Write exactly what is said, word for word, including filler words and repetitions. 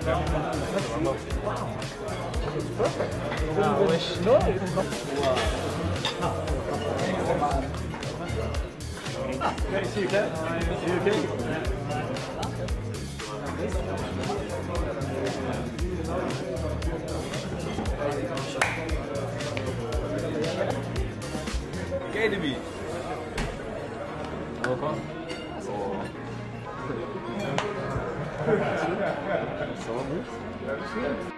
It's perfect. I wish. No, it's not. Okay, see you again. See you again. K D B. Welkom. Zo goed.